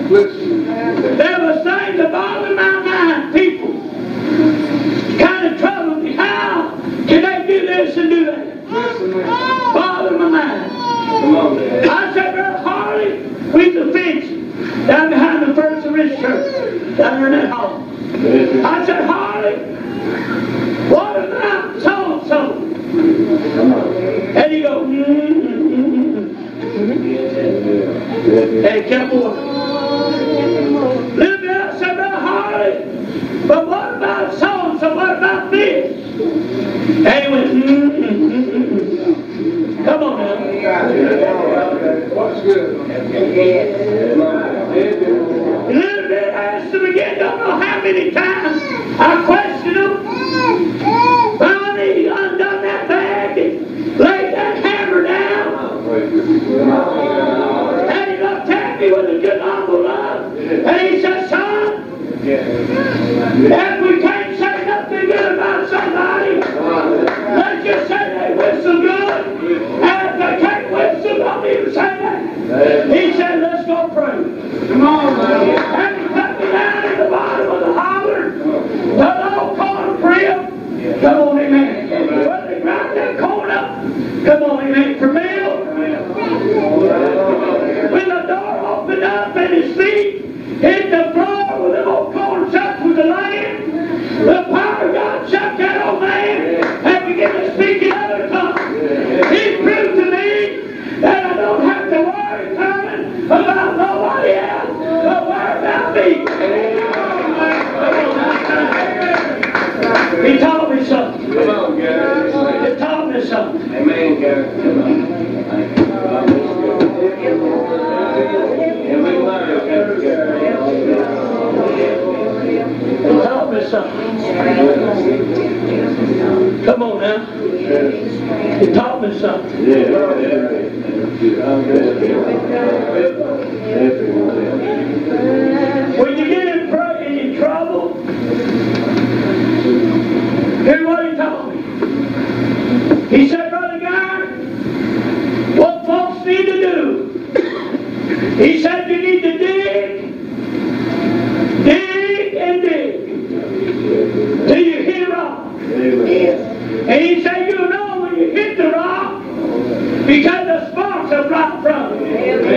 There was things that bothered my mind. People kind of troubled me. How can they do this and do that? Bothered my mind. I said, Brother Harley, we the fence down behind the First of Rich Church, down there in that hall. I said, Harley, what about so-and-so? And he goes, and he kept walking. Little bit else said, Brother Harley, but what about so-and-so? What about this? And he went, Come on now. A little bit asked him again, don't know how many times I questioned him. Finally, he undone that bag and laid that hammer down. And he looked at me with a good humble love. And he said, Son, if we can't say nothing good about somebody, let's just say they whistle good. And if they can't whistle, don't even say that. He said, let's go pray. Come on, man. And he put me down at the bottom of the holler, the old corn crib. Come on, amen. When they grind that corn up, come on, amen, for meal. When the door opened up and his feet hit the floor with them old corn shucks with the land, the power of God shut that old man and began to speak in other tongues. He proved to me that I don't have to worry coming about nobody else, but worry about me. He taught me something. Come on, Garry. He taught me something. Amen, Garry. Come on. And we learn, Garry. He taught me something. Come on now. He taught me something. When you get in trouble, here's what he told me. He said, Brother Garry, what folks need to do, he said, you need to dig and dig till you hit a rock. And he said, you know when you hit the rock because the sparks are right from it.